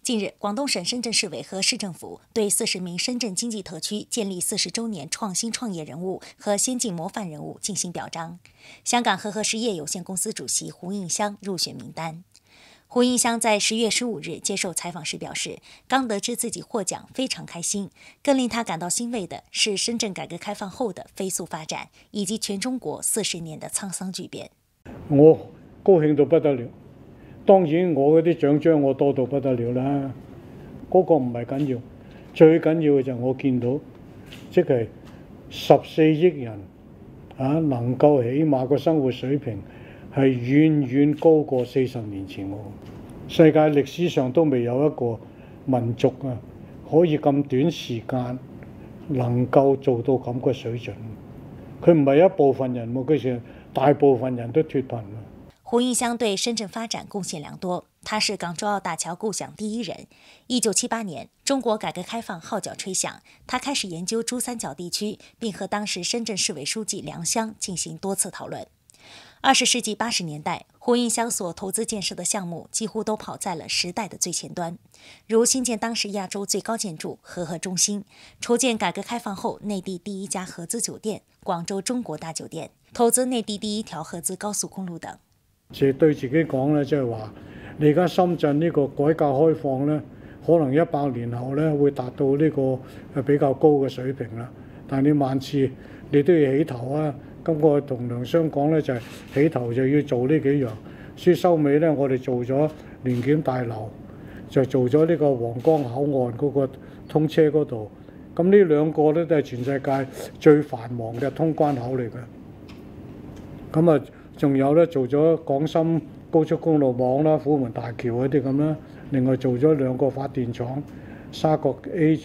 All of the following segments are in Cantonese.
近日，广东省深圳市委和市政府对40名深圳经济特区建立40周年创新创业人物和先进模范人物进行表彰。香港和合实业有限公司主席胡应湘入选名单。胡应湘在10月15日接受采访时表示，刚得知自己获奖，非常开心。更令他感到欣慰的是深圳改革开放后的飞速发展，以及全中国40年的沧桑巨變。 我高興到不得了。當然我嗰啲獎章我多到不得了啦，嗰個唔係緊要，最緊要嘅就係我見到，即係14億人能夠起碼個生活水平係遠遠高過40年前喎。世界歷史上都未有一個民族可以咁短時間能夠做到咁嘅水準。佢唔係一部分人喎，佢係大部分人都脫貧。 胡应湘对深圳发展贡献良多，他是港珠澳大桥构想第一人。1978年，中国改革开放号角吹响，他开始研究珠三角地区，并和当时深圳市委书记梁湘进行多次讨论。20世纪80年代，胡应湘所投资建设的项目几乎都跑在了时代的最前端，如新建当时亚洲最高建筑和合中心，筹建改革开放后内地第一家合资酒店广州中国大酒店，投资内地第一条合资高速公路等。 對自己講咧，即係話你而家深圳呢個改革開放咧，可能100年後咧會達到呢個比較高嘅水平啦。但你萬事你都要起頭啊！咁我同梁湘講咧，就係起頭就要做呢幾樣。所以收尾咧，我哋做咗聯檢大樓，就做咗呢個皇崗口岸嗰個通車嗰度。咁呢兩個咧都係全世界最繁忙嘅通關口嚟嘅。咁啊〜仲有咧，做咗廣深高速公路網啦、虎門大橋嗰啲咁啦，另外做咗2個發電廠，沙角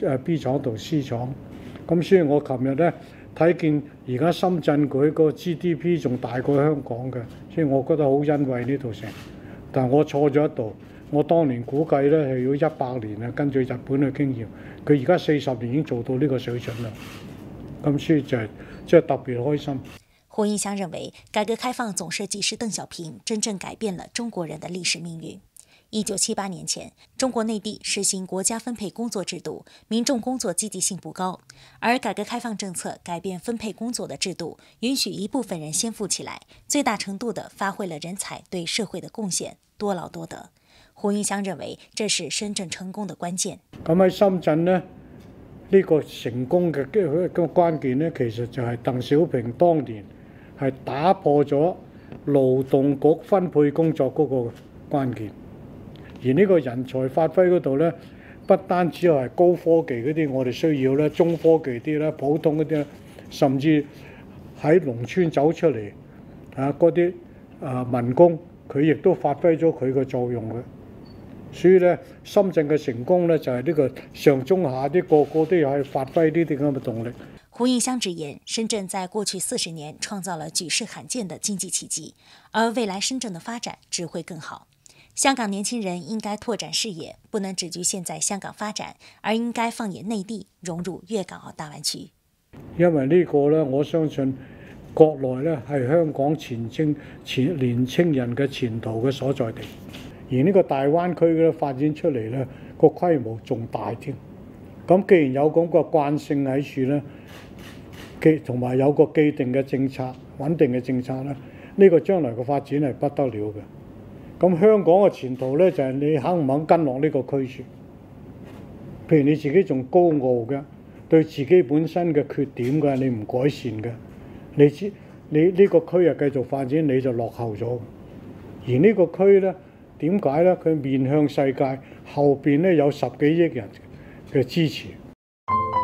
B 廠同 C 廠。咁所以我琴日咧睇見而家深圳佢個 GDP 仲大過香港嘅，所以我覺得好欣慰呢度成。但係我錯咗一度，我當年估計咧係要100年啊，根據日本嘅經驗，佢而家40年已經做到呢個水準啦。咁所以就係即係特別開心。 胡应湘认为，改革开放总设计师邓小平真正改变了中国人的历史命运。1978年前，中国内地实行国家分配工作制度，民众工作积极性不高，而改革开放政策改变分配工作的制度，允许一部分人先富起来，最大程度地发挥了人才对社会的贡献，多劳多得。胡应湘认为，这是深圳成功的关键。 咁喺深圳呢，呢個成功嘅關鍵呢，其實就係鄧小平當年係打破咗勞動局分配工作嗰個關鍵，而呢個人才發揮嗰度呢，不單止係高科技嗰啲我哋需要咧，中科技啲啦，普通嗰啲，甚至喺農村走出嚟嗰啲民工，佢亦都發揮咗佢嘅作用嘅。所以咧，深圳嘅成功咧就係呢個上中下啲個個都要係發揮呢啲咁嘅動力。 胡应湘直言，深圳在过去40年创造了举世罕见的经济奇迹，而未来深圳的发展只会更好。香港年轻人应该拓展视野，不能只局限在香港發展，而應該放眼內地，融入粵港澳大灣區。 因為呢個咧，我相信國內咧係香港年青人嘅前途嘅所在地，而呢個大灣區咧發展出嚟咧個規模仲大添。咁既然有咁個慣性喺處咧，同埋有個既定嘅政策、穩定嘅政策咧，呢個將來嘅發展係不得了嘅。咁香港嘅前途咧就係你肯唔肯跟落呢個區處。譬如你自己仲高傲嘅，對自己本身嘅缺點嘅，你唔改善嘅，你呢個區啊繼續發展，你就落後咗。而呢個區咧點解咧？佢面向世界，後邊咧有10幾億人嘅支持。